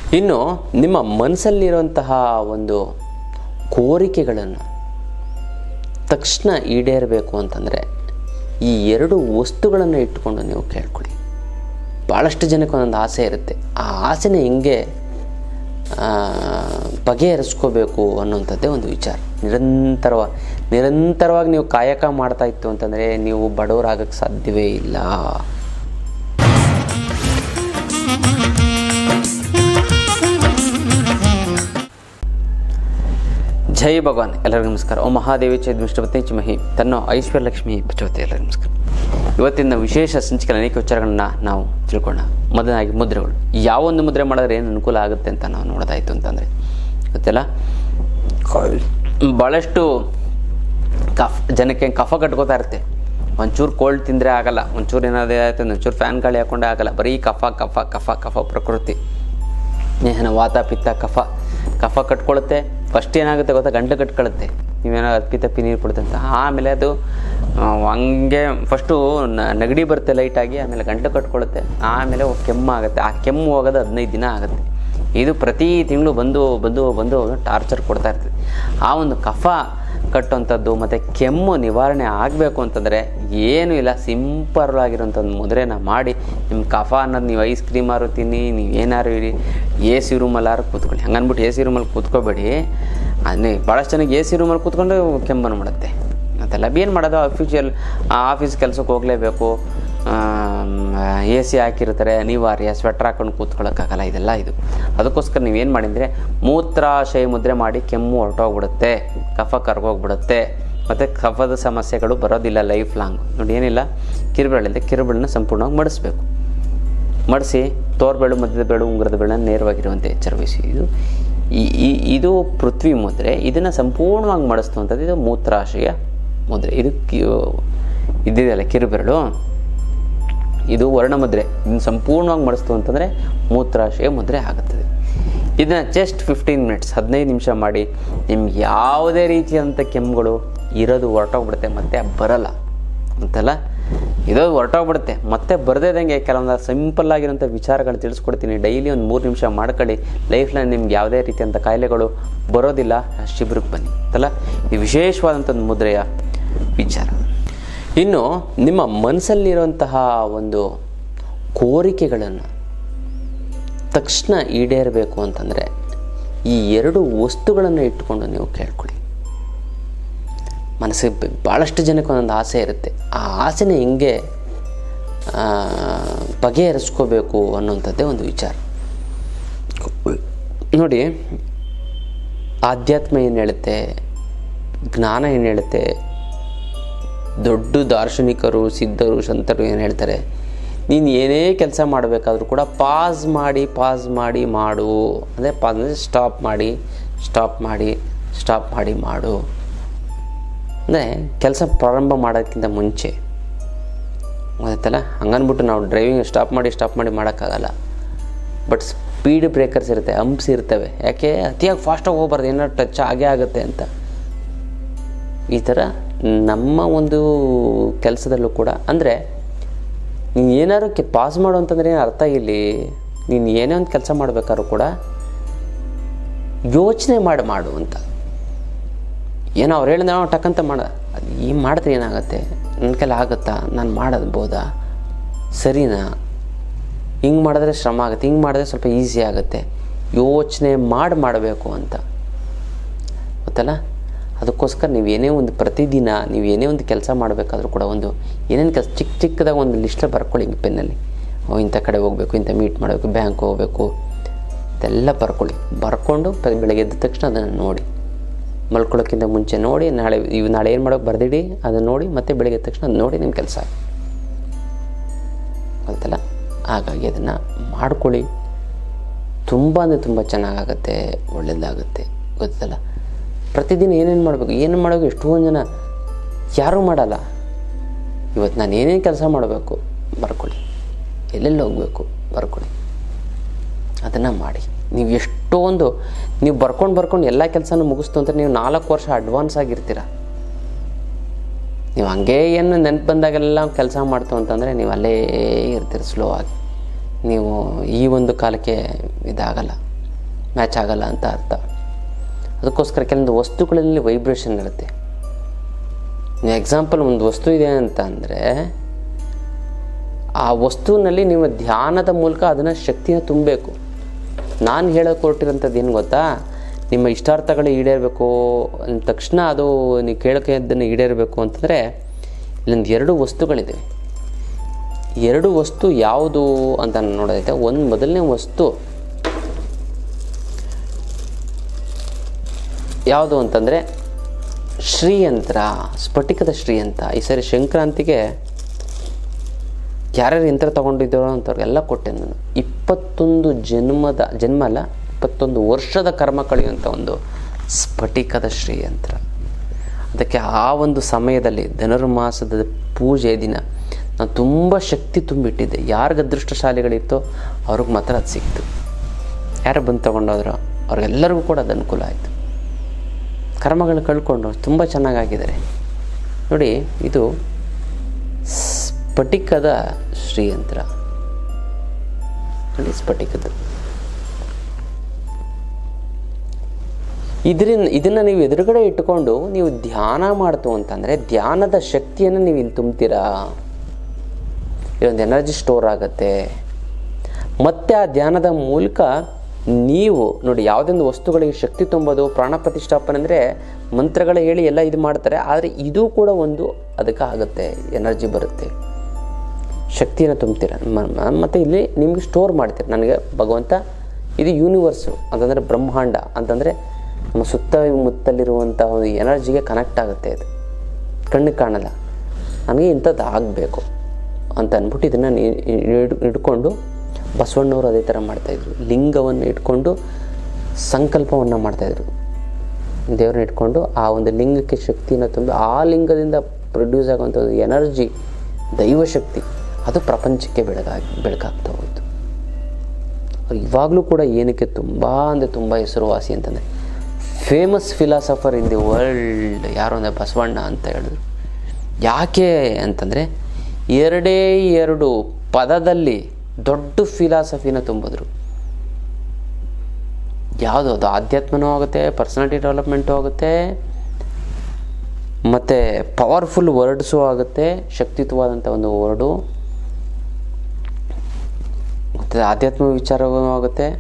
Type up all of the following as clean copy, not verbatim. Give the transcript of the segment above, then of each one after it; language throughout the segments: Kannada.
ಇನ್ನು ನಿಮ್ಮ ಮನಸ್ಸಲ್ಲಿರುವಂತಹ ಒಂದು ಕೋರಿಕೆಗಳನ್ನು ತಕ್ಷಣ ಈಡೇರಬೇಕು ಅಂತಂದರೆ ಈ ಎರಡು ವಸ್ತುಗಳನ್ನು ಇಟ್ಟುಕೊಂಡು ನೀವು ಕೇಳ್ಕೊಳ್ಳಿ. ಭಾಳಷ್ಟು ಜನಕ್ಕೆ ಒಂದೊಂದು ಆಸೆ ಇರುತ್ತೆ. ಆ ಆಸೆನ ಹೆಂಗೆ ಬಗೆಹರಿಸ್ಕೋಬೇಕು ಅನ್ನೋಂಥದ್ದೇ ಒಂದು ವಿಚಾರ. ನಿರಂತರವಾಗಿ ನೀವು ಕಾಯಕ ಮಾಡ್ತಾ ಇತ್ತು ಅಂತಂದರೆ ನೀವು ಬಡವರಾಗಕ್ಕೆ ಸಾಧ್ಯವೇ ಇಲ್ಲ. ಜೈ ಭಗವಾನ್. ಎಲ್ಲರಿಗೂ ನಮಸ್ಕಾರ. ಓಂ ಮಹಾದೇವಿ ಚೈದ್ಮಿಷ್ಟಪತ್ನಿ ಚಿಮಹಿ ತನ್ನೋ ಐಶ್ವರ್ಯಲಕ್ಷ್ಮಿ ಪ್ರಚೋದಯ. ಎಲ್ಲರಿಗೂ ನಮಸ್ಕಾರ. ಇವತ್ತಿನ ವಿಶೇಷ ಸಂಚಿಕೆ ಅನೇಕ ವಿಚಾರಗಳನ್ನ ನಾವು ತಿಳ್ಕೊಳ್ಳೋಣ. ಮೊದಲಾಗಿ ಮುದ್ರೆಗಳು. ಯಾವೊಂದು ಮುದ್ರೆ ಮಾಡಿದ್ರೆ ಏನು ಅನುಕೂಲ ಆಗುತ್ತೆ ಅಂತ ನಾವು ನೋಡೋದಾಯಿತು ಅಂತಂದರೆ ಗೊತ್ತಿಲ್ಲ, ಭಾಳಷ್ಟು ಜನಕ್ಕೆ ಕಫ ಕಟ್ಕೋತಾ ಇರುತ್ತೆ. ಒಂಚೂರು ಕೋಲ್ಡ್ ತಿಂದರೆ ಆಗಲ್ಲ, ಒಂಚೂರು ಏನಾದರೂ ಆಯಿತು ಒಂಚೂರು ಫ್ಯಾನ್ ಗಾಳಿ ಹಾಕೊಂಡೇ ಆಗಲ್ಲ. ಬರೀ ಕಫ ಕಫ ಕಫ ಕಫ ಪ್ರಕೃತಿ ವಾತ ಪಿತ್ತ ಕಫ ಕಟ್ಕೊಳ್ಳುತ್ತೆ. ಫಸ್ಟ್ ಏನಾಗುತ್ತೆ ಗೊತ್ತಾ, ಗಂಟಲು ಕಟ್ಕೊಳ್ಳುತ್ತೆ. ನೀವೇನೋ ಅಪ್ಪಿ ತಪ್ಪಿ ನೀರು ಕೊಡುತ್ತೆ ಅಂತ. ಆಮೇಲೆ ಅದು ಹಂಗೆ ಫಸ್ಟು ನೆಗಡಿ ಬರುತ್ತೆ ಲೈಟಾಗಿ, ಆಮೇಲೆ ಗಂಟಲು ಕಟ್ಕೊಳ್ಳುತ್ತೆ, ಆಮೇಲೆ ಕೆಮ್ಮಾಗುತ್ತೆ. ಆ ಕೆಮ್ಮು ಹೋಗೋದು 15 ದಿನ ಆಗುತ್ತೆ. ಇದು ಪ್ರತಿ ತಿಂಗಳು ಬಂದು ಟಾರ್ಚರ್ ಕೊಡ್ತಾ ಇರ್ತದೆ. ಆ ಒಂದು ಕಫ ಕಟ್ಟುವಂಥದ್ದು ಮತ್ತು ಕೆಮ್ಮು ನಿವಾರಣೆ ಆಗಬೇಕು ಅಂತಂದರೆ ಏನೂ ಇಲ್ಲ, ಸಿಂಪಲ್ ಆಗಿರೋಂಥ ಒಂದು ಮುದ್ರೆನ ಮಾಡಿ ನಿಮ್ಮ ಕಫ ಅನ್ನೋದು ನೀವು ಐಸ್ ಕ್ರೀಮಾರು ತಿನ್ನಿ, ನೀವು ಏನಾರು ಇರಿ, ಎ ಸಿ ರೂಮಲ್ಲಾರು ಕೂತ್ಕೊಳ್ಳಿ. ಹಂಗನ್ಬಿಟ್ಟು ಎ ಸಿ ರೂಮಲ್ಲಿ ಕೂತ್ಕೋಬೇಡಿ. ಅದನ್ನೇ ಭಾಳಷ್ಟು ಜನಕ್ಕೆ ಎ ಸಿ ರೂಮಲ್ಲಿ ಕೂತ್ಕೊಂಡು ಕೆಮ್ಮನ್ನು ಮಾಡುತ್ತೆ. ಅದೆಲ್ಲ ಏನು ಮಾಡೋದು, ಆಫೀಸ್ ಕೆಲಸಕ್ಕೆ ಹೋಗಲೇಬೇಕು, ಎ ಸಿ ಹಾಕಿರ್ತಾರೆ, ಅನಿವಾರ್ಯ, ಸ್ವೆಟ್ರ್ ಹಾಕೊಂಡು ಕೂತ್ಕೊಳ್ಳೋಕ್ಕಾಗಲ್ಲ. ಇದೆಲ್ಲ ಇದು. ಅದಕ್ಕೋಸ್ಕರ ನೀವೇನು ಮಾಡಿದರೆ ಮೂತ್ರಾಶಯ ಮುದ್ರೆ ಮಾಡಿ ಕೆಮ್ಮು ಹೊರಟೋಗ್ಬಿಡುತ್ತೆ, ಕಫ ಕರ್ಗೋಗ್ಬಿಡುತ್ತೆ, ಮತ್ತು ಕಫದ ಸಮಸ್ಯೆಗಳು ಬರೋದಿಲ್ಲ ಲೈಫ್ ಲಾಂಗ್. ನೋಡಿ, ಏನಿಲ್ಲ, ಕಿರುಬೆರಳನ್ನ ಸಂಪೂರ್ಣವಾಗಿ ಮಡಿಸ್ಬೇಕು. ಮಡಿಸಿ ತೋರ್ಬೇಳು, ಮಧ್ಯದ ಬೇಳು, ಉಂಗುರದ ಬೇಳನ್ನ ನೇರವಾಗಿರುವಂತೆ ಎಚ್ಚರವಹಿಸಿ. ಇದು ಪೃಥ್ವಿ ಮುದ್ರೆ. ಇದನ್ನು ಸಂಪೂರ್ಣವಾಗಿ ಮಡಿಸ್ತುವಂಥದ್ದು ಇದು ಮೂತ್ರಾಶಯ ಮುದ್ರೆ. ಇದೆಯಲ್ಲ ಕಿರುಬೆರಳು, ಇದು ವರ್ಣಮುದ್ರೆ. ಇದನ್ನು ಸಂಪೂರ್ಣವಾಗಿ ಮಾಡಿಸ್ತು ಅಂತಂದರೆ ಮೂತ್ರಾಶಯ ಮುದ್ರೆ ಆಗುತ್ತದೆ. ಇದನ್ನು ಜಸ್ಟ್ 15 ಮಿನಿಟ್ಸ್ 15 ನಿಮಿಷ ಮಾಡಿ ನಿಮ್ಗೆ ಯಾವುದೇ ರೀತಿಯಾದಂಥ ಕೆಮ್ಮುಗಳು ಇರೋದು ಹೊರಟೋಗ್ಬಿಡುತ್ತೆ, ಮತ್ತೆ ಬರಲ್ಲ ಅಂತಲ್ಲ, ಇರೋದು ಹೊರಟೋಗ್ಬಿಡುತ್ತೆ, ಮತ್ತೆ ಬರದೇದಂಗೆ ಕೆಲವೊಂದು ಸಿಂಪಲ್ ಆಗಿರೋಂಥ ವಿಚಾರಗಳು ತಿಳಿಸ್ಕೊಡ್ತೀನಿ. ಡೈಲಿ ಒಂದು 3 ನಿಮಿಷ ಮಾಡ್ಕೊಳ್ಳಿ. ಲೈಫ್ನಲ್ಲಿ ನಿಮ್ಗೆ ಯಾವುದೇ ರೀತಿಯಂಥ ಕಾಯಿಲೆಗಳು ಬರೋದಿಲ್ಲ. ಶಿಬಿರಕ್ಕೆ ಬನ್ನಿ ಅಂತಲ್ಲ. ಇದು ವಿಶೇಷವಾದಂಥದ್ದು ಮುದ್ರೆಯ ವಿಚಾರ. ಇನ್ನು ನಿಮ್ಮ ಮನಸ್ಸಲ್ಲಿರುವಂತಹ ಒಂದು ಕೋರಿಕೆಗಳನ್ನು ತಕ್ಷಣ ಈಡೇರಬೇಕು ಅಂತಂದರೆ ಈ ಎರಡು ವಸ್ತುಗಳನ್ನು ಇಟ್ಟುಕೊಂಡು ನೀವು ಕೇಳ್ಕೊಳ್ಳಿ. ಮನಸ್ಸಿಗೆ ಭಾಳಷ್ಟು ಜನಕ್ಕೆ ಒಂದೊಂದು ಆಸೆ ಇರುತ್ತೆ. ಆ ಆಸೆನ ಹೆಂಗೆ ಬಗೆಹರಿಸ್ಕೋಬೇಕು ಅನ್ನೋಂಥದ್ದೇ ಒಂದು ವಿಚಾರ. ನೋಡಿ, ಆಧ್ಯಾತ್ಮ ಏನು ಹೇಳುತ್ತೆ, ಜ್ಞಾನ ಏನು ಹೇಳುತ್ತೆ, ದೊಡ್ಡ ದಾರ್ಶನಿಕರು, ಸಿದ್ಧರು, ಸಂತರು ಏನು ಹೇಳ್ತಾರೆ, ನೀನು ಏನೇ ಕೆಲಸ ಮಾಡಬೇಕಾದ್ರೂ ಕೂಡ ಪಾಸ್ ಮಾಡಿ ಮಾಡು. ಅಂದರೆ ಪಾಸ್ ಅಂದರೆ ಸ್ಟಾಪ್ ಮಾಡಿ ಮಾಡು. ಅಂದರೆ ಕೆಲಸ ಪ್ರಾರಂಭ ಮಾಡೋದಕ್ಕಿಂತ ಮುಂಚೆ ಗೊತ್ತಲ್ಲ. ಹಂಗನ್ಬಿಟ್ಟು ನಾವು ಡ್ರೈವಿಂಗ್ ಸ್ಟಾಪ್ ಮಾಡಿ ಮಾಡೋಕ್ಕಾಗಲ್ಲ. ಬಟ್ ಸ್ಪೀಡ್ ಬ್ರೇಕರ್ಸ್ ಇರುತ್ತೆ, ಹಂಪ್ಸ್ ಇರ್ತವೆ. ಯಾಕೆ ಅತಿಯಾಗಿ ಫಾಸ್ಟಾಗಿ ಹೋಗ್ಬಾರ್ದು, ಏನಾದ್ರು ಟಚ್ ಆಗೇ ಆಗುತ್ತೆ ಅಂತ. ಈ ಥರ ನಮ್ಮ ಒಂದು ಕೆಲಸದಲ್ಲೂ ಕೂಡ ಅಂದರೆ ನೀನು ಏನಾದ್ರು ಪಾಸ್ ಮಾಡು ಅಂತಂದರೆ ಏನು ಅರ್ಥ. ಇಲ್ಲಿ ನೀನು ಏನೇ ಒಂದು ಕೆಲಸ ಮಾಡಬೇಕಾದ್ರೂ ಕೂಡ ಯೋಚನೆ ಮಾಡು ಅಂತ. ಏನೋ ಅವ್ರು ಹೇಳಿದ ನಾವು ಟಕ್ಕಂತ ಅದು ಈ ಮಾಡಿದ್ರೆ ಏನಾಗುತ್ತೆ, ನನ್ನ ಕೈಲಿ ಆಗುತ್ತಾ, ನಾನು ಮಾಡೋದ್ಬೋದಾ, ಸರಿನಾ, ಹಿಂಗೆ ಮಾಡಿದ್ರೆ ಶ್ರಮ ಆಗುತ್ತೆ, ಹಿಂಗೆ ಮಾಡಿದ್ರೆ ಸ್ವಲ್ಪ ಈಸಿ ಆಗುತ್ತೆ, ಯೋಚನೆ ಮಾಡಬೇಕು ಅಂತ ಗೊತ್ತಲ್ಲ. ಅದಕ್ಕೋಸ್ಕರ ನೀವೇನೇ ಒಂದು ಪ್ರತಿದಿನ ನೀವೇನೇ ಒಂದು ಕೆಲಸ ಮಾಡಬೇಕಾದ್ರೂ ಕೂಡ ಒಂದು ಏನೇನು ಕೆಲಸ ಚಿಕ್ಕದಾಗಿ ಒಂದು ಲಿಸ್ಟಲ್ಲಿ ಬರ್ಕೊಳ್ಳಿ ಪೆನ್ನಲ್ಲಿ. ಇಂಥ ಕಡೆ ಹೋಗಬೇಕು, ಇಂಥ ಮೀಟ್ ಮಾಡಬೇಕು, ಬ್ಯಾಂಕ್ ಹೋಗಬೇಕು, ಇದೆಲ್ಲ ಬರ್ಕೊಂಡು ಬೆಳಗ್ಗೆ ಎದ್ದ ತಕ್ಷಣ ಅದನ್ನು ನೋಡಿ, ಮಲ್ಕೊಳ್ಳೋಕ್ಕಿಂತ ಮುಂಚೆ ನೋಡಿ, ನಾಳೆ ಏನು ಮಾಡೋಕ್ಕೆ ಬರ್ದಿಡಿ ಅದನ್ನು ನೋಡಿ, ಮತ್ತೆ ಬೆಳಗ್ಗೆ ಎದ್ದ ತಕ್ಷಣ ಅದು ನೋಡಿ ನಿಮ್ಮ ಕೆಲಸ ಗೊತ್ತಲ್ಲ. ಹಾಗಾಗಿ ಅದನ್ನು ಮಾಡ್ಕೊಳ್ಳಿ. ತುಂಬ ಅಂದರೆ ತುಂಬ ಚೆನ್ನಾಗಾಗುತ್ತೆ, ಒಳ್ಳೆಯದಾಗುತ್ತೆ ಗೊತ್ತಲ್ಲ. ಪ್ರತಿದಿನ ಏನೇನು ಮಾಡಬೇಕು ಎಷ್ಟೊಂದು ಜನ ಯಾರೂ ಮಾಡಲ್ಲ. ಇವತ್ತು ನಾನು ಏನೇನು ಕೆಲಸ ಮಾಡಬೇಕು ಬರ್ಕೊಳ್ಳಿ, ಎಲ್ಲೆಲ್ಲಿ ಹೋಗಬೇಕು ಬರ್ಕೊಳ್ಳಿ, ಅದನ್ನು ಮಾಡಿ. ನೀವು ಎಷ್ಟೊಂದು ನೀವು ಬರ್ಕೊಂಡು ಎಲ್ಲ ಕೆಲಸನೂ ಮುಗಿಸ್ತು ಅಂತ ನೀವು 4 ವರ್ಷ ಅಡ್ವಾನ್ಸ್ ಆಗಿರ್ತೀರ. ನೀವು ಹಂಗೇ ಏನು ನೆನಪು ಬಂದಾಗೆಲ್ಲ ಕೆಲಸ ಮಾಡ್ತು ಅಂತಂದರೆ ನೀವು ಅಲ್ಲೇ ಇರ್ತೀರ ಸ್ಲೋ ಆಗಿ. ನೀವು ಈ ಒಂದು ಕಾಲಕ್ಕೆ ಇದಾಗಲ್ಲ. ಮ್ಯಾಚ್ ಆಗಲ್ಲ ಅಂತ ಅರ್ಥ. ಅದಕ್ಕೋಸ್ಕರ ಕೆಲವೊಂದು ವಸ್ತುಗಳಲ್ಲಿ ವೈಬ್ರೇಷನ್ ಇರುತ್ತೆ. ಎಕ್ಸಾಂಪಲ್, ಒಂದು ವಸ್ತು ಇದೆ ಅಂತ ಅಂದರೆ ಆ ವಸ್ತುವಿನಲ್ಲಿ ನಿಮ್ಮ ಧ್ಯಾನದ ಮೂಲಕ ಅದನ್ನು ಶಕ್ತಿನ ತುಂಬಬೇಕು. ನಾನು ಹೇಳೋಕೆ ಹೊರಟಿರೋಂಥದ್ದು ಏನು ಗೊತ್ತಾ, ನಿಮ್ಮ ಇಷ್ಟಾರ್ಥಗಳು ಈಡೇರಬೇಕು ಅಂದ ತಕ್ಷಣ ಅದು ನೀವು ಕೇಳೋಕೆ ಅದನ್ನು ಈಡೇರಬೇಕು ಅಂತಂದರೆ ಇಲ್ಲೊಂದು 2 ವಸ್ತುಗಳಿದೆ. 2 ವಸ್ತು ಯಾವುದು ಅಂತ ನೋಡೋದೈತೆ. ಒಂದು ಮೊದಲನೇ ವಸ್ತು ಯಾವುದು ಅಂತಂದರೆ ಶ್ರೀಯಂತ್ರ, ಸ್ಫಟಿಕದ ಶ್ರೀಯಂತ್ರ. ಈ ಸರಿ ಸಂಕ್ರಾಂತಿಗೆ ಯಾರ್ಯಾರು ಯಂತ್ರ ತೊಗೊಂಡಿದ್ದಾರೋ ಅಂಥವ್ರಿಗೆಲ್ಲ ಕೊಟ್ಟೆ ನಾನು. 21 ಜನ್ಮ ಅಲ್ಲ 21 ವರ್ಷದ ಕರ್ಮ ಕಳೆಯುವಂಥ ಒಂದು ಸ್ಫಟಿಕದ ಶ್ರೀಯಂತ್ರ. ಅದಕ್ಕೆ ಆ ಒಂದು ಸಮಯದಲ್ಲಿ ಧನುರ್ಮಾಸದ ಪೂಜೆ ದಿನ ನಾನು ತುಂಬ ಶಕ್ತಿ ತುಂಬಿಟ್ಟಿದ್ದೆ. ಯಾರಿಗೆ ಅದೃಷ್ಟಶಾಲಿಗಳಿತ್ತೋ ಅವ್ರಿಗೆ ಮಾತ್ರ ಅದು ಸಿಕ್ತು. ಯಾರು ಬಂದು ತೊಗೊಂಡೋದ್ರೋ ಅವ್ರಿಗೆಲ್ಲರಿಗೂ ಕೂಡ ಅದು ಅನುಕೂಲ ಆಯಿತು. ಕರ್ಮಗಳು ಕಳ್ಕೊಂಡು ತುಂಬ ಚೆನ್ನಾಗಾಗಿದ್ದಾರೆ ನೋಡಿ. ಇದು ಸ್ಫಟಿಕದ ಶ್ರೀಯಂತ್ರ ನೋಡಿ, ಸ್ಫಟಿಕದ್ದು. ಇದನ್ನು ನೀವು ಎದುರುಗಡೆ ಇಟ್ಟುಕೊಂಡು ನೀವು ಧ್ಯಾನ ಮಾಡ್ತು ಅಂತಂದರೆ ಧ್ಯಾನದ ಶಕ್ತಿಯನ್ನು ನೀವು ಇಲ್ಲಿ ತುಂಬ್ತೀರಾ. ಇದೊಂದು ಎನರ್ಜಿ ಸ್ಟೋರ್ ಆಗುತ್ತೆ. ಮತ್ತು ಆ ಧ್ಯಾನದ ಮೂಲಕ ನೀವು ನೋಡಿ, ಯಾವುದೊಂದು ವಸ್ತುಗಳಿಗೆ ಶಕ್ತಿ ತುಂಬೋದು, ಪ್ರಾಣ ಪ್ರತಿಷ್ಠಾಪನೆ ಅಂದರೆ ಮಂತ್ರಗಳ ಹೇಳಿ ಎಲ್ಲ ಇದು ಮಾಡ್ತಾರೆ. ಆದರೆ ಇದು ಕೂಡ ಒಂದು ಅದಕ್ಕೆ ಆಗುತ್ತೆ, ಎನರ್ಜಿ ಬರುತ್ತೆ, ಶಕ್ತಿಯನ್ನು ತುಂಬ್ತೀರ. ಮತ್ತು ಇಲ್ಲಿ ನಿಮಗೆ ಸ್ಟೋರ್ ಮಾಡ್ತೀರ. ನನಗೆ ಭಗವಂತ ಇದು ಯೂನಿವರ್ಸು ಅಂತಂದರೆ ಬ್ರಹ್ಮಾಂಡ ಅಂತಂದರೆ ನಮ್ಮ ಸುತ್ತಮುತ್ತಲಿರುವಂಥ ಒಂದು ಎನರ್ಜಿಗೆ ಕನೆಕ್ಟ್ ಆಗುತ್ತೆ. ಇದು ಕಣ್ಣಿಗೆ ಕಾಣಲ್ಲ. ನನಗೆ ಇಂಥದ್ದು ಆಗಬೇಕು ಅಂತ ಅಂದ್ಬಿಟ್ಟು ಇದನ್ನು ಹಿಡ್ಕೊಂಡು ಬಸವಣ್ಣವರು ಅದೇ ಥರ ಮಾಡ್ತಾಯಿದ್ರು. ಲಿಂಗವನ್ನು ಇಟ್ಕೊಂಡು ಸಂಕಲ್ಪವನ್ನು ಮಾಡ್ತಾಯಿದ್ರು. ದೇವ್ರನ್ನ ಇಟ್ಕೊಂಡು ಆ ಒಂದು ಲಿಂಗಕ್ಕೆ ಶಕ್ತಿಯನ್ನು ತುಂಬಿ ಆ ಲಿಂಗದಿಂದ ಪ್ರೊಡ್ಯೂಸ್ ಆಗುವಂಥದ್ದು ಎನರ್ಜಿ, ದೈವಶಕ್ತಿ, ಅದು ಪ್ರಪಂಚಕ್ಕೆ ಬೆಳಕಾಗ್ತಾ ಹೋಯಿತು. ಇವಾಗಲೂ ಕೂಡ ಏನಕ್ಕೆ ತುಂಬ ಅಂದರೆ ತುಂಬ ಹೆಸರುವಾಸಿ ಅಂತಂದರೆ famous philosopher in the world ಯಾರು ಅಂದರೆ ಬಸವಣ್ಣ ಅಂತ ಹೇಳಿದ್ರು. ಯಾಕೆ ಅಂತಂದರೆ 2 ಪದದಲ್ಲಿ ದೊಡ್ಡ ಫಿಲಾಸಫಿನ ತುಂಬಿದ್ರು. ಯಾವುದು ಅದು ಆಧ್ಯಾತ್ಮನೂ ಆಗುತ್ತೆ, ಪರ್ಸನಾಲಿಟಿ ಡೆವಲಪ್ಮೆಂಟು ಆಗುತ್ತೆ, ಮತ್ತು ಪವರ್ಫುಲ್ ವರ್ಡ್ಸು ಆಗುತ್ತೆ, ಶಕ್ತಿಯುತವಾದಂಥ ಒಂದು ವರ್ಡು, ಮತ್ತು ಆಧ್ಯಾತ್ಮ ವಿಚಾರವೂ ಆಗುತ್ತೆ.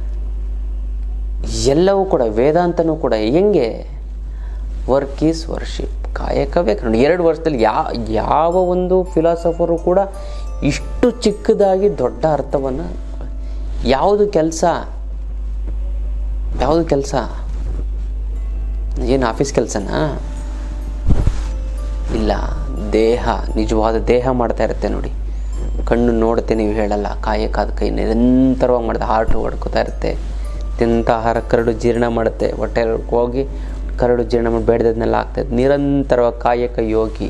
ಎಲ್ಲವೂ ಕೂಡ ವೇದಾಂತನೂ ಕೂಡ ಹೆಂಗೆ ವರ್ಕ್ ಈಸ್ ವರ್ಷಿಪ್, ಕಾಯಕವೇ ನೋಡಿ. 2 ವರ್ಷದಲ್ಲಿ ಯಾವ ಒಂದು ಫಿಲಾಸಫರು ಕೂಡ ಇಷ್ಟು ಚಿಕ್ಕದಾಗಿ ದೊಡ್ಡ ಅರ್ಥವನ್ನು, ಯಾವುದು ಕೆಲಸ ಏನು ಆಫೀಸ್ ಕೆಲಸನಾ? ಇಲ್ಲ, ದೇಹ, ನಿಜವಾದ ದೇಹ ಮಾಡ್ತಾ ಇರುತ್ತೆ ನೋಡಿ. ಕಣ್ಣು ನೋಡುತ್ತೆ, ನೀವು ಹೇಳಲ್ಲ, ಕಾಯಕಾದ ಕೈ ನಿರಂತರವಾಗಿ ಮಾಡುತ್ತೆ, ಹಾರ್ಟು ಹೊಡ್ಕೋತಾ ಇರುತ್ತೆ. ತಿಂತ ಆಹಾರ ಕರಡು ಜೀರ್ಣ ಮಾಡುತ್ತೆ, ಹೊಟ್ಟೆ ಹೋಗಿ ಕರಡು ಜೀರ್ಣ ಮಾಡಿ ಬೇಡದನ್ನೆಲ್ಲ ಆಗ್ತದೆ. ನಿರಂತರವಾಗಿ ಕಾಯಕ ಯೋಗಿ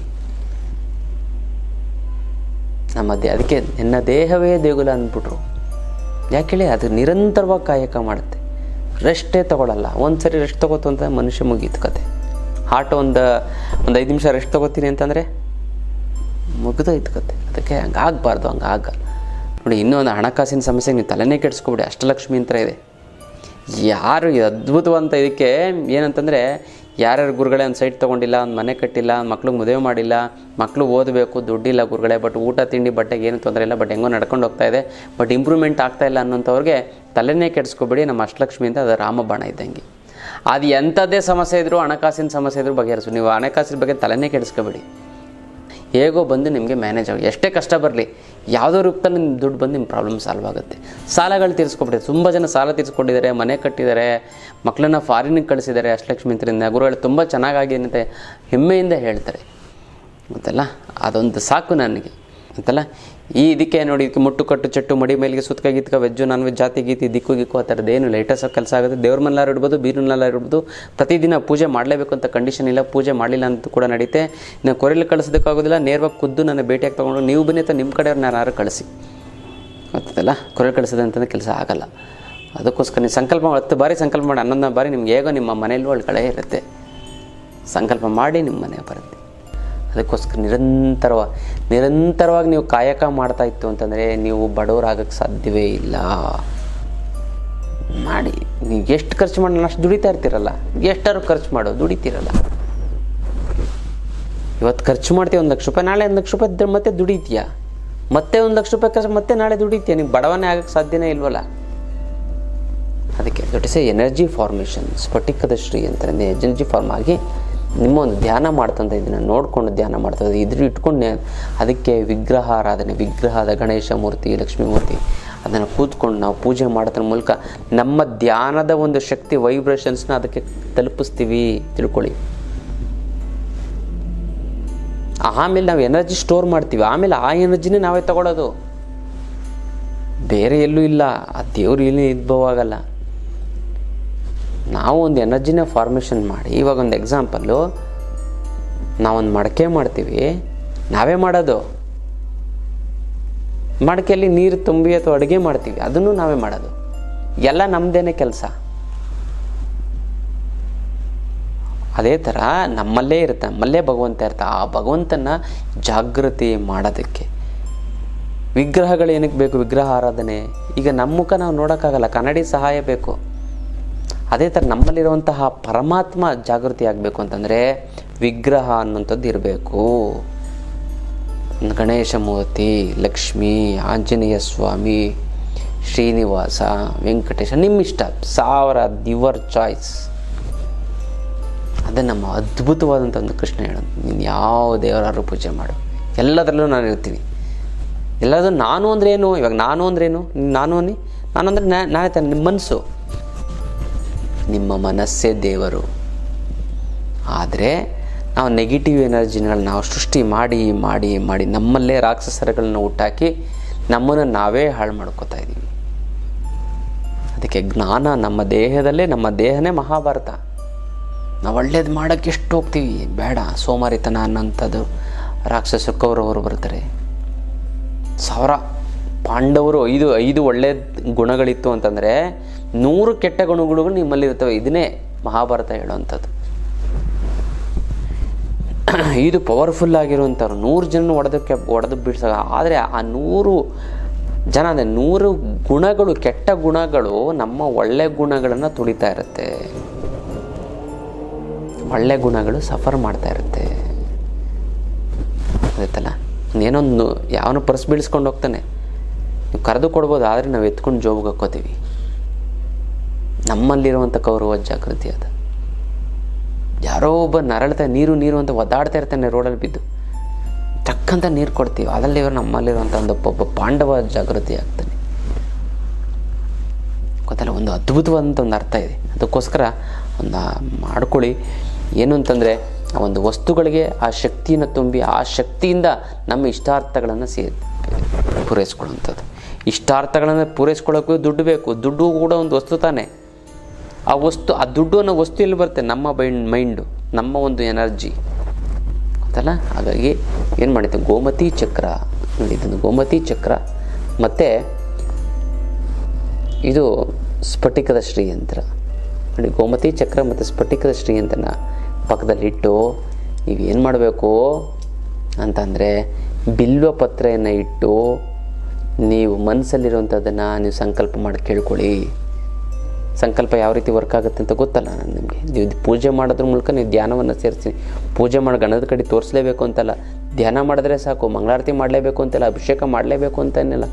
ನಮ್ಮ ಅದಕ್ಕೆ ನಿನ್ನ ದೇಹವೇ ದೇಗುಲ ಅಂದ್ಬಿಟ್ರು. ಯಾಕೆ ಹೇಳಿ, ಅದು ನಿರಂತರವಾಗಿ ಕಾಯಕ ಮಾಡುತ್ತೆ, ರೆಸ್ಟೇ ತೊಗೊಳ್ಳಲ್ಲ. ಒಂದು ಸರಿ ರೆಸ್ಟ್ ತೊಗೋತು ಅಂತ ಮನುಷ್ಯ ಮುಗೀತು ಕತೆ. ಹಾರ್ಟ್ ಒಂದು 5 ನಿಮಿಷ ರೆಸ್ಟ್ ತೊಗೋತೀನಿ ಅಂತಂದರೆ ಮುಗಿದೋಯ್ತು ಕತೆ. ಅದಕ್ಕೆ ಹಂಗಾಗಬಾರ್ದು, ಹಂಗಾಗಲ್ಲ ನೋಡಿ. ಇನ್ನೂ ಒಂದು ಹಣಕಾಸಿನ ಸಮಸ್ಯೆ ನೀವು ತಲೆನೇ ಕೆಡಿಸ್ಕೊಬಿಡಿ. ಅಷ್ಟಲಕ್ಷ್ಮಿ ಯಂತ್ರ ಇದೆ. ಯಾರು ಅದ್ಭುತವಂತ ಇದಕ್ಕೆ ಏನಂತಂದರೆ, ಯಾರ್ಯಾರು ಗುರುಗಳೇ ಒಂದು ಸೈಟ್ ತೊಗೊಂಡಿಲ್ಲ, ಒಂದು ಮನೆ ಕಟ್ಟಿಲ್ಲ, ಮಕ್ಳಿಗೆ ಮದುವೆ ಮಾಡಿಲ್ಲ, ಮಕ್ಕಳು ಓದಬೇಕು, ದುಡ್ಡಿಲ್ಲ ಗುರುಗಳೇ, ಬಟ್ ಊಟ ತಿಂಡಿ ಬಟ್ಟೆಗೆ ಏನು ತೊಂದರೆ ಇಲ್ಲ, ಬಟ್ ಹೆಂಗೋ ನಡ್ಕೊಂಡು ಹೋಗ್ತಾ ಇದೆ, ಬಟ್ ಇಂಪ್ರೂವ್ಮೆಂಟ್ ಆಗ್ತಾಯಿಲ್ಲ ಅನ್ನೋಂಥವ್ರಿಗೆ ತಲೆನೇ ಕೆಡಿಸ್ಕೊಬೇಡಿ. ನಮ್ಮ ಅಷ್ಟಲಕ್ಷ್ಮಿ ಅಂತ ಅದು ರಾಮಬಾಣ ಇದ್ದಂಗೆ. ಅದು ಎಂಥದ್ದೇ ಸಮಸ್ಯೆ ಇದ್ದರೂ, ಹಣಕಾಸಿನ ಸಮಸ್ಯೆ ಇದ್ದರೂ ಬಗೆಹರಿಸು. ನೀವು ಹಣಕಾಸಿನ ಬಗ್ಗೆ ತಲೆನೇ ಕೆಡಿಸ್ಕೊಬೇಡಿ. ಹೇಗೋ ಬಂದು ನಿಮಗೆ ಮ್ಯಾನೇಜ್ ಆಗಿ, ಎಷ್ಟೇ ಕಷ್ಟ ಬರಲಿ, ಯಾವುದೋ ರೂಪದಲ್ಲಿ ನಿಮ್ಮ ದುಡ್ಡು ಬಂದು ನಿಮ್ಮ ಪ್ರಾಬ್ಲಮ್ ಸಾಲ್ವ್ ಆಗುತ್ತೆ. ಸಾಲಗಳು ತೀರಿಸ್ಕೊಬಿಟ್ಟಿದೆ. ತುಂಬ ಜನ ಸಾಲ ತೀರಿಸ್ಕೊಂಡಿದ್ದಾರೆ, ಮನೆ ಕಟ್ಟಿದ್ದಾರೆ, ಮಕ್ಕಳನ್ನ ಫಾರಿನಿಗೆ ಕಳಿಸಿದ್ದಾರೆ ಅಷ್ಟಲಕ್ಷ್ಮಿ ಯಂತ್ರದಿಂದ. ಗುರುಗಳು ತುಂಬ ಚೆನ್ನಾಗಿ ಅಂತ ಹೆಮ್ಮೆಯಿಂದ ಹೇಳ್ತಾರೆ ಅಂತಲ್ಲ. ಅದೊಂದು ಸಾಕು ನನಗೆ ಅಂತಲ್ಲ. ಇದಕ್ಕೆ ನೋಡಿ, ಇದಕ್ಕೆ ಮುಟ್ಟು ಕಟ್ಟು ಚಟ್ಟು ಮಡಿ ಮೇಲಿಗೆ ಸುತ್ತಕ ಗೀತ್ಕ ವೆಜ್ಜು ನಾನ್ ವೆಜ್ ಜಾತಿ ಗೀತಿ ದಿಕ್ಕು ಗಿಕ್ಕು ಆ ಥರದ್ದು ಏನು ಲೈಟಸ್ ಕೆಲಸ ಆಗುತ್ತೆ. ದೇವ್ರ ಮನೆಲ್ಲಾರು ಇಡ್ಬೋದು, ಬೀರನ್ನೆಲ್ಲ ಇಡ್ಬೋದು. ಪ್ರತಿದಿನ ಪೂಜೆ ಮಾಡಲೇಬೇಕು ಅಂತ ಕಂಡೀಷನ್ ಇಲ್ಲ. ಪೂಜೆ ಮಾಡಲಿಲ್ಲ ಅಂತ ಕೂಡ ನಡೀತೆ. ನಾನು ಕೊರೆಯಲ್ಲಿ ಕಳಿಸೋದಕ್ಕಾಗೋದಿಲ್ಲ, ನೇರವಾಗಿ ಖುದ್ದು ನನ್ನ ಭೇಟಿಯಾಗಿ ತೊಗೊಂಡು ನೀವು ಬನ್ನಿ ಅಂತ ನಿಮ್ಮ ಕಡೆಯವ್ರನ್ನ ಯಾರು ಕಳಿಸಿ ಗೊತ್ತಲ್ಲ. ಕೊರೆಯಲ್ಲಿ ಕಳಿಸೋದು ಅಂತಂದರೆ ಕೆಲಸ ಆಗಲ್ಲ. ಅದಕ್ಕೋಸ್ಕರ ನೀವು ಸಂಕಲ್ಪ 10 ಬಾರಿ ಸಂಕಲ್ಪ ಮಾಡಿ, 11 ಬಾರಿ ನಿಮ್ಗೆ ಹೇಗೋ ನಿಮ್ಮ ಮನೆಯಲ್ಲೂ ಒಳಗಡೆ ಇರುತ್ತೆ. ಸಂಕಲ್ಪ ಮಾಡಿ ನಿಮ್ಮ ಮನೆಗೆ ಬರುತ್ತೆ. ಅದಕ್ಕೋಸ್ಕರ ನಿರಂತರವಾಗಿ ನೀವು ಕಾಯಕ ಮಾಡ್ತಾ ಇತ್ತು ಅಂತಂದರೆ ನೀವು ಬಡವರಾಗಕ್ಕೆ ಸಾಧ್ಯವೇ ಇಲ್ಲ. ಮಾಡಿ ನೀವು ಎಷ್ಟು ಖರ್ಚು ಮಾಡೋಣ ಅಷ್ಟು ದುಡಿತಾ ಇರ್ತೀರಲ್ಲ. ಎಷ್ಟಾದ್ರು ಖರ್ಚು ಮಾಡೋ, ದುಡಿತೀರಲ್ಲ. ಇವತ್ತು ಖರ್ಚು ಮಾಡ್ತೀವಿ 1 ಲಕ್ಷ ರೂಪಾಯಿ, ನಾಳೆ 1 ಲಕ್ಷ ರೂಪಾಯಿ ಮತ್ತೆ ದುಡಿತೀಯಾ, ಮತ್ತೆ 1 ಲಕ್ಷ ರೂಪಾಯಿ ಖರ್ಚು ಮತ್ತೆ ನಾಳೆ ದುಡಿತೀಯ. ನೀವು ಬಡವನೇ ಆಗಕ್ಕೆ ಸಾಧ್ಯನೇ ಇಲ್ವಲ್ಲ. ಅದಕ್ಕೆ that is a energy formation. ಸ್ಫಟಿಕದ ಶ್ರೀ ಅಂತಾರೆ. ಎನರ್ಜಿ ಫಾರ್ಮ್ ಆಗಿ ನಿಮ್ಮ ಒಂದು ಧ್ಯಾನ ಮಾಡ್ತಂತ ಇದನ್ನು ನೋಡಿಕೊಂಡು ಧ್ಯಾನ ಮಾಡ್ತದೆ. ಇದ್ರ ಇಟ್ಕೊಂಡು ಅದಕ್ಕೆ ವಿಗ್ರಹ ಆರಾಧನೆ, ವಿಗ್ರಹದ ಗಣೇಶ ಮೂರ್ತಿ, ಲಕ್ಷ್ಮೀ ಮೂರ್ತಿ ಅದನ್ನು ಕೂತ್ಕೊಂಡು ನಾವು ಪೂಜೆ ಮಾಡೋದ್ರ ಮೂಲಕ ನಮ್ಮ ಧ್ಯಾನದ ಒಂದು ಶಕ್ತಿ, ವೈಬ್ರೇಷನ್ಸ್ನ ಅದಕ್ಕೆ ತಲುಪಿಸ್ತೀವಿ, ತಿಳ್ಕೊಳ್ಳಿ. ಆಮೇಲೆ ನಾವು ಎನರ್ಜಿ ಸ್ಟೋರ್ ಮಾಡ್ತೀವಿ. ಆಮೇಲೆ ಆ ಎನರ್ಜಿನೇ ನಾವೇ ತಗೊಳ್ಳೋದು, ಬೇರೆ ಎಲ್ಲೂ ಇಲ್ಲ. ಆ ದೇವ್ರು ಇಲ್ಲಿ ಉದ್ಭವ ಆಗಲ್ಲ. ನಾವು ಒಂದು ಎನರ್ಜಿನ ಫಾರ್ಮೇಷನ್ ಮಾಡಿ, ಇವಾಗ ಒಂದು ಎಕ್ಸಾಂಪಲ್ಲು, ನಾವೊಂದು ಮಡಕೆ ಮಾಡ್ತೀವಿ, ನಾವೇ ಮಾಡೋದು. ಮಡಕೆಯಲ್ಲಿ ನೀರು ತುಂಬಿ ಅಥವಾ ಅಡುಗೆ ಮಾಡ್ತೀವಿ, ಅದನ್ನು ನಾವೇ ಮಾಡೋದು. ಎಲ್ಲ ನಮ್ಮದೇನೆ ಕೆಲಸ. ಅದೇ ಥರ ನಮ್ಮಲ್ಲೇ ಇರುತ್ತೆ, ನಮ್ಮಲ್ಲೇ ಭಗವಂತ ಇರ್ತಾ. ಆ ಭಗವಂತನ ಜಾಗೃತಿ ಮಾಡೋದಕ್ಕೆ ವಿಗ್ರಹಗಳು ಏನಕ್ಕೆ ಬೇಕು? ವಿಗ್ರಹ ಆರಾಧನೆ. ಈಗ ನಮ್ಮ ಮುಖ ನಾವು ನೋಡೋಕ್ಕಾಗಲ್ಲ, ಕನ್ನಡಿ ಸಹಾಯ ಬೇಕು. ಅದೇ ಥರ ನಮ್ಮಲ್ಲಿರುವಂತಹ ಪರಮಾತ್ಮ ಜಾಗೃತಿ ಆಗಬೇಕು ಅಂತಂದರೆ ವಿಗ್ರಹ ಅನ್ನುವಂಥದ್ದು ಇರಬೇಕು. ಗಣೇಶ ಮೂರ್ತಿ, ಲಕ್ಷ್ಮೀ, ಆಂಜನೇಯ ಸ್ವಾಮಿ, ಶ್ರೀನಿವಾಸ, ವೆಂಕಟೇಶ, ನಿಮ್ಮ ಇಷ್ಟ, 1000 ಯುವರ್ ಚಾಯ್ಸ್. ಅದೇ ನಮ್ಮ ಅದ್ಭುತವಾದಂಥ ಒಂದು ಕೃಷ್ಣ ಹೇಳೋದು. ನೀನು ಯಾವ ದೇವರಾದ್ರೂ ಪೂಜೆ ಮಾಡು, ಎಲ್ಲದರಲ್ಲೂ ನಾನು ಇರ್ತೀನಿ. ಎಲ್ಲದೂ ನಾನು ಅಂದ್ರೇನು? ಇವಾಗ ನಾನು ಅಂದ್ರೇನು? ನಾನು ಅಂದರೆ ನಾನೇ ತಾನೆ, ನಿಮ್ಮ ಮನಸ್ಸು, ನಿಮ್ಮ ಮನಸ್ಸೇ ದೇವರು. ಆದರೆ ನಾವು ನೆಗೆಟಿವ್ ಎನರ್ಜಿಗಳನ್ನ ನಾವು ಸೃಷ್ಟಿ ಮಾಡಿ ಮಾಡಿ ಮಾಡಿ ನಮ್ಮಲ್ಲೇ ರಾಕ್ಷಸರುಗಳನ್ನ ಹುಟ್ಟಾಕಿ ನಮ್ಮನ್ನು ನಾವೇ ಹಾಳು ಮಾಡ್ಕೋತಾ ಇದ್ದೀವಿ. ಅದಕ್ಕೆ ಜ್ಞಾನ ನಮ್ಮ ದೇಹದಲ್ಲೇ, ನಮ್ಮ ದೇಹನೇ ಮಹಾಭಾರತ. ನಾವು ಒಳ್ಳೇದು ಮಾಡೋಕ್ಕೆ ಎಷ್ಟು ಹೋಗ್ತೀವಿ, ಬೇಡ. ಸೋಮಾರಿತನ ಅನ್ನೋಂಥದ್ದು ರಾಕ್ಷಸ ಕೌರವರು ಬರ್ತಾರೆ. 1000 ಪಾಂಡವರು 5 ಒಳ್ಳೆ ಗುಣಗಳಿತ್ತು ಅಂತಂದರೆ 100 ಕೆಟ್ಟ ಗುಣಗಳು ನಿಮ್ಮಲ್ಲಿರ್ತವೆ. ಇದನ್ನೇ ಮಹಾಭಾರತ ಹೇಳೋವಂಥದ್ದು. 5 ಪವರ್ಫುಲ್ ಆಗಿರುವಂಥವ್ರು 100 ಜನ ಹೊಡೆದು ಬಿಡಿಸ. ಆದರೆ ಆ 100 ಜನ ಅಂದರೆ 100 ಗುಣಗಳು, ಕೆಟ್ಟ ಗುಣಗಳು ನಮ್ಮ ಒಳ್ಳೆ ಗುಣಗಳನ್ನು ತುಳಿತಾ ಇರುತ್ತೆ. ಒಳ್ಳೆ ಗುಣಗಳು ಸಫರ್ ಮಾಡ್ತಾ ಇರುತ್ತೆ. ಗೊತ್ತಲ್ಲ, ಏನೊಂದು ಯಾವನು ಪರ್ಸ್ ಬೀಳಿಸ್ಕೊಂಡು ಹೋಗ್ತಾನೆ, ನೀವು ಕರೆದು ಕೊಡ್ಬೋದು, ಆದರೆ ನಾವು ಎತ್ಕೊಂಡು ಜೋಬಿಗೆ ಹಾಕ್ಕೋತೀವಿ. ನಮ್ಮಲ್ಲಿರುವಂಥ ಕೌರವ ಜಾಗೃತಿ ಅದು. ಯಾರೋ ಒಬ್ಬ ನರಳ್ತಾ ನೀರು ಅಂತ ಒದ್ದಾಡ್ತಾ ಇರ್ತಾನೆ ರೋಡಲ್ಲಿ ಬಿದ್ದು, ಟಕ್ಕಂತ ನೀರು ಕೊಡ್ತೀವಿ. ಅದರಲ್ಲಿ ನಮ್ಮಲ್ಲಿರುವಂಥ ಒಬ್ಬ ಪಾಂಡವ ಜಾಗೃತಿ ಆಗ್ತಾನೆ. ಗೊತ್ತಲ್ಲ, ಒಂದು ಅದ್ಭುತವಾದಂಥ ಒಂದು ಅರ್ಥ ಇದೆ. ಅದಕ್ಕೋಸ್ಕರ ಒಂದು ಮಾಡ್ಕೊಳ್ಳಿ. ಏನು ಅಂತಂದರೆ ಆ ಒಂದು ವಸ್ತುಗಳಿಗೆ ಆ ಶಕ್ತಿಯನ್ನು ತುಂಬಿ ಆ ಶಕ್ತಿಯಿಂದ ನಮ್ಮ ಇಷ್ಟಾರ್ಥಗಳನ್ನು ಪೂರೈಸ್ಕೊಳ್ಳುವಂಥದ್ದು. ಇಷ್ಟಾರ್ಥಗಳನ್ನು ಪೂರೈಸ್ಕೊಳ್ಳೋಕ್ಕೂ ದುಡ್ಡು ಬೇಕು. ದುಡ್ಡು ಕೂಡ ಒಂದು ವಸ್ತು ತಾನೆ. ಆ ದುಡ್ಡು ಅನ್ನೋ ವಸ್ತು ಎಲ್ಲಿ ಬರುತ್ತೆ? ನಮ್ಮ ಮೈಂಡು, ನಮ್ಮ ಒಂದು ಎನರ್ಜಿ, ಗೊತ್ತಲ್ಲ. ಹಾಗಾಗಿ ಏನು ಮಾಡಿತ್ತು, ಗೋಮತಿ ಚಕ್ರ ನೋಡಿ, ಇದನ್ನು ಗೋಮತಿ ಚಕ್ರ ಮತ್ತು ಇದು ಸ್ಫಟಿಕದ ಶ್ರೀಯಂತ್ರ ನೋಡಿ. ಗೋಮತಿ ಚಕ್ರ ಮತ್ತು ಸ್ಫಟಿಕದ ಶ್ರೀಯಂತ್ರನ ಪಕ್ಕದಲ್ಲಿಟ್ಟು ನೀವೇನು ಮಾಡಬೇಕು ಅಂತಂದರೆ ಬಿಲ್ವ ಪತ್ರೆಯನ್ನು ಇಟ್ಟು ನೀವು ಮನಸ್ಸಲ್ಲಿರುವಂಥದ್ದನ್ನು ನೀವು ಸಂಕಲ್ಪ ಮಾಡಿ ಕೇಳ್ಕೊಳ್ಳಿ. ಸಂಕಲ್ಪ ಯಾವ ರೀತಿ ವರ್ಕ್ ಆಗುತ್ತೆ ಅಂತ ಗೊತ್ತಲ್ಲ ನಾನು ನಿಮಗೆ. ನೀವು ಪೂಜೆ ಮಾಡೋದ್ರ ಮೂಲಕ ನೀವು ಧ್ಯಾನವನ್ನು ಸೇರಿಸಿ. ಪೂಜೆ ಮಾಡಿ ಗಣದ ಕಡೆ ತೋರಿಸಲೇಬೇಕು ಅಂತಲ್ಲ, ಧ್ಯಾನ ಮಾಡಿದ್ರೆ ಸಾಕು. ಮಂಗಳಾರತಿ ಮಾಡಲೇಬೇಕು ಅಂತಲ್ಲ, ಅಭಿಷೇಕ ಮಾಡಲೇಬೇಕು ಅಂತೇನಿಲ್ಲ,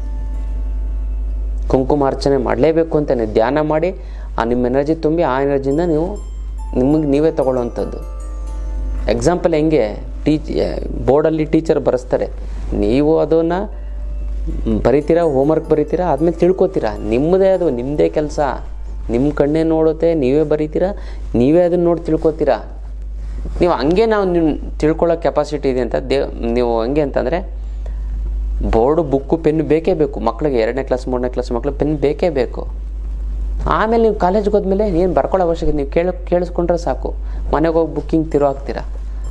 ಕುಂಕುಮಾರ್ಚನೆ ಮಾಡಲೇಬೇಕು ಅಂತಾನೆ. ಧ್ಯಾನ ಮಾಡಿ ಆ ನಿಮ್ಮ ಎನರ್ಜಿ ತುಂಬಿ ಆ ಎನರ್ಜಿಯಿಂದ ನೀವೇ ತಗೊಳ್ಳೋವಂಥದ್ದು. ಎಕ್ಸಾಂಪಲ್ ಹೆಂಗೆ, ಬೋರ್ಡಲ್ಲಿ ಟೀಚರ್ ಬರೆಸ್ತಾರೆ, ನೀವು ಅದನ್ನು ಬರಿತೀರಾ, ಹೋಮ್ವರ್ಕ್ ಬರಿತೀರಾ, ಆದಮೇಲೆ ತಿಳ್ಕೊತೀರಾ. ನಿಮ್ಮದೇ ಅದು, ನಿಮ್ಮದೇ ಕೆಲಸ. ನಿಮ್ಮ ಕಣ್ಣೇ ನೋಡುತ್ತೆ, ನೀವೇ ಬರಿತೀರಾ, ನೀವೇ ಅದನ್ನು ನೋಡಿ ತಿಳ್ಕೊತೀರಾ. ನೀವು ಹಂಗೆ ನಾವು ನೀವು ತಿಳ್ಕೊಳ್ಳೋ ಕೆಪಾಸಿಟಿ ಇದೆ ಅಂತ ನೀವು ಹಂಗೆ ಅಂತಂದರೆ ಬೋರ್ಡು, ಬುಕ್ಕು, ಪೆನ್ನು ಬೇಕೇ ಬೇಕು ಮಕ್ಕಳಿಗೆ. 2ನೇ ಕ್ಲಾಸ್ 3ನೇ ಕ್ಲಾಸ್ ಮಕ್ಕಳು ಪೆನ್ ಬೇಕೇ ಬೇಕು. ಆಮೇಲೆ ನೀವು ಕಾಲೇಜ್ಗೆ ಹೋದ್ಮೇಲೆ ಏನು ಬರ್ಕೊಳ್ಳೋ ಅವಶ್ಯಕತೆ, ನೀವು ಕೇಳಿಸ್ಕೊಂಡ್ರೆ ಸಾಕು. ಮನೆಗೆ ಹೋಗಿ ಬುಕ್ಕಿಂಗ್ ತಿರೋ ಹಾಕ್ತೀರಾ.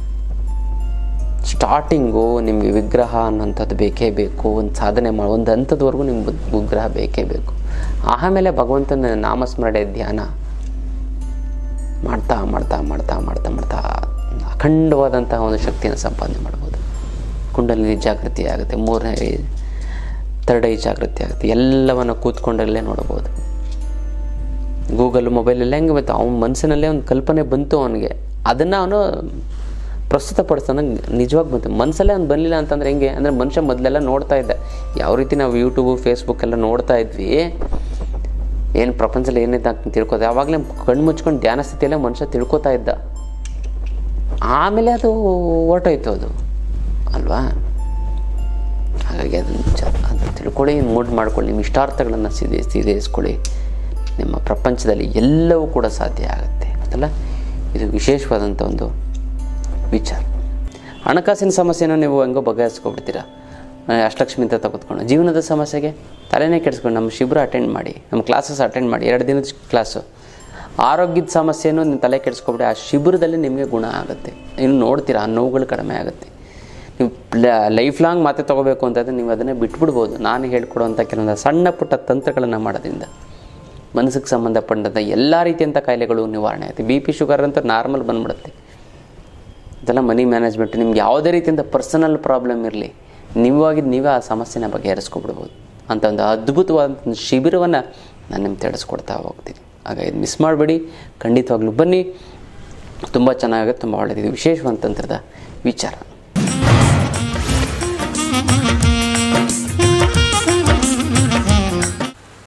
ಸ್ಟಾರ್ಟಿಂಗು ನಿಮಗೆ ವಿಗ್ರಹ ಅನ್ನೋಂಥದ್ದು ಬೇಕೇ ಬೇಕು. ಒಂದು ಸಾಧನೆ ಮಾಡಿ ಒಂದು ಹಂತದವರೆಗೂ ನಿಮ್ಗೆ ವಿಗ್ರಹ ಬೇಕೇ ಬೇಕು. ಆಮೇಲೆ ಭಗವಂತನ ನಾಮಸ್ಮರಣೆ ಧ್ಯಾನ ಮಾಡ್ತಾ ಮಾಡ್ತಾ ಮಾಡ್ತಾ ಮಾಡ್ತಾ ಮಾಡ್ತಾ ಅಖಂಡವಾದಂತಹ ಒಂದು ಶಕ್ತಿಯನ್ನು ಸಂಪಾದನೆ ಮಾಡ್ಬೋದು. ಕುಂಡಲಿನಿ ಜಾಗೃತಿ ಆಗುತ್ತೆ, 3ನೇ ಥರ್ಡ್ ಐ ಜಾಗೃತಿ ಆಗುತ್ತೆ. ಎಲ್ಲವನ್ನು ಕೂತ್ಕೊಂಡಲ್ಲೇ ನೋಡ್ಬೋದು. ಗೂಗಲ್ ಮೊಬೈಲೆಲ್ಲ ಹೆಂಗೆ ಬಂತು, ಅವನ ಮನಸ್ಸಿನಲ್ಲೇ ಒಂದು ಕಲ್ಪನೆ ಬಂತು ಅವನಿಗೆ, ಅದನ್ನು ಅವನು ಪ್ರಸ್ತುತಪಡಿಸ್ತಾನೆ. ನಿಜವಾಗಿ ಬಂತು ಮನಸ್ಸಲ್ಲೇ ಅವ್ನು ಬರಲಿಲ್ಲ ಅಂತಂದರೆ ಹೆಂಗೆ ಅಂದರೆ, ಮನುಷ್ಯ ಮೊದಲೆಲ್ಲ ನೋಡ್ತಾ ಇದ್ದ ಯಾವ ರೀತಿ ನಾವು ಯೂಟ್ಯೂಬು ಫೇಸ್ಬುಕ್ ಎಲ್ಲ ನೋಡ್ತಾ ಇದ್ವಿ, ಏನು ಪ್ರಪಂಚದಲ್ಲಿ ಏನೈತೆ ಅಂತ ತಿಳ್ಕೋದೆ, ಆವಾಗಲೇ ಕಣ್ಣು ಮುಚ್ಕೊಂಡು ಧ್ಯಾನ ಸ್ಥಿತಿಯಲ್ಲೇ ಮನುಷ್ಯ ತಿಳ್ಕೊತಾ ಇದ್ದ. ಆಮೇಲೆ ಅದು ಹೊರಟೋಯ್ತು ಅದು ಅಲ್ವಾ. ಹಾಗಾಗಿ ಅದು ತಿಳ್ಕೊಳ್ಳಿ, ಮೂಡ್ ಮಾಡ್ಕೊಳ್ಳಿ, ನಿಮ್ಮ ಇಷ್ಟಾರ್ಥಗಳನ್ನು ಸಿದ್ಧಿಸ್ಕೊಳ್ಳಿ. ನಿಮ್ಮ ಪ್ರಪಂಚದಲ್ಲಿ ಎಲ್ಲವೂ ಕೂಡ ಸಾಧ್ಯ ಆಗುತ್ತೆ ಅಂತಲ್ಲ. ಇದು ವಿಶೇಷವಾದಂಥ ಒಂದು ವಿಚಾರ. ಹಣಕಾಸಿನ ಸಮಸ್ಯೆನ ನೀವು ಹೆಂಗೋ ಬಗೆಹರಿಸ್ಕೊಬಿಡ್ತೀರಾ, ಅಷ್ಟಲಕ್ಷ್ಮಿ ಅಂತ ತೆಗೆದುಕೊಂಡು. ಜೀವನದ ಸಮಸ್ಯೆಗೆ ತಲೆನೇ ಕೆಡಿಸ್ಕೊಂಡು ನಮ್ಮ ಶಿಬಿರ ಅಟೆಂಡ್ ಮಾಡಿ, ನಮ್ಮ ಕ್ಲಾಸಸ್ ಅಟೆಂಡ್ ಮಾಡಿ, 2 ದಿನದ ಕ್ಲಾಸು. ಆರೋಗ್ಯದ ಸಮಸ್ಯೆನೂ ನಿಮ್ಮ ತಲೆ ಕೆಡಿಸ್ಕೊಬಿಡಿ, ಆ ಶಿಬಿರದಲ್ಲಿ ನಿಮಗೆ ಗುಣ ಆಗುತ್ತೆ. ಇನ್ನು ನೋಡ್ತೀರಾ ಆ ನೋವುಗಳು ಕಡಿಮೆ ಆಗುತ್ತೆ. ನೀವು ಲೈಫ್ ಲಾಂಗ್ ಮಾತೆ ತೊಗೋಬೇಕು ಅಂತಂದರೆ ನೀವು ಅದನ್ನೇ ಬಿಟ್ಬಿಡ್ಬೋದು. ನಾನು ಹೇಳ್ಕೊಡುವಂಥ ಕೆಲವೊಂದು ಸಣ್ಣ ಪುಟ್ಟ ತಂತ್ರಗಳನ್ನು ಮಾಡೋದ್ರಿಂದ ಮನಸ್ಸಿಗೆ ಸಂಬಂಧಪಟ್ಟಂಥ ಎಲ್ಲ ರೀತಿಯಂಥ ಕಾಯಿಲೆಗಳು ನಿವಾರಣೆ ಆಗುತ್ತೆ. BP ಶುಗರ್ ಅಂತ ನಾರ್ಮಲ್ ಬಂದ್ಬಿಡುತ್ತೆ. ಇದೆಲ್ಲ ಮನಿ ಮ್ಯಾನೇಜ್ಮೆಂಟ್. ನಿಮ್ಗೆ ಯಾವುದೇ ರೀತಿಯಿಂದ ಪರ್ಸನಲ್ ಪ್ರಾಬ್ಲಮ್ ಇರಲಿ, ನೀವೇ ಆ ಸಮಸ್ಯೆನ ಬಗೆಹರಿಸ್ಕೊಬಿಡ್ಬೋದು ಅಂತ ಒಂದು ಅದ್ಭುತವಾದಂಥ ಶಿಬಿರವನ್ನು ನಾನು ನಿಮ್ಗೆ ತಿಳಿಸ್ಕೊಡ್ತಾ ಹೋಗ್ತೀನಿ. ಹಾಗಾಗಿ ಇದು ಮಿಸ್ ಮಾಡಬೇಡಿ, ಖಂಡಿತವಾಗ್ಲೂ ಬನ್ನಿ, ತುಂಬ ಚೆನ್ನಾಗುತ್ತೆ, ತುಂಬ ಒಳ್ಳೆಯದು. ವಿಶೇಷವಾದ ತಂತ್ರದ ವಿಚಾರ.